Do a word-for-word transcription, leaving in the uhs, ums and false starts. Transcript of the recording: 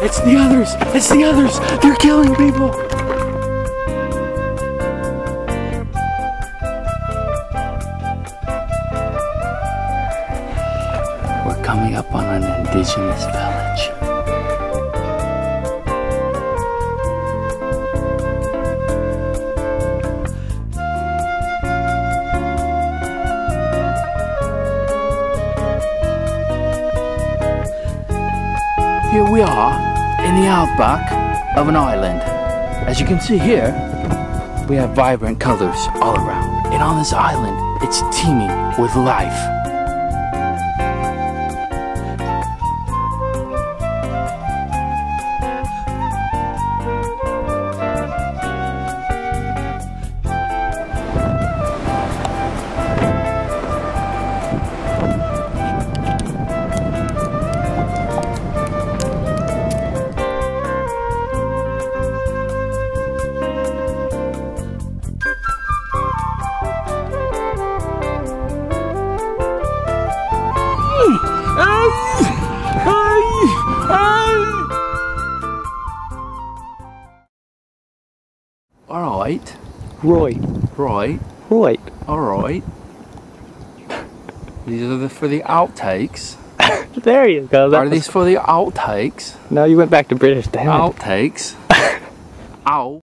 It's the others! It's the others! They're killing people! We're coming up on an indigenous village. Here we are in the outback of an island. As you can see here, we have vibrant colors all around. And on this island, it's teeming with life. Alright. Right. Right. Right. Alright. These are the, for the outtakes. There you go. That Are was... these for the outtakes? No, you went back to British, damn it. Outtakes. Ow.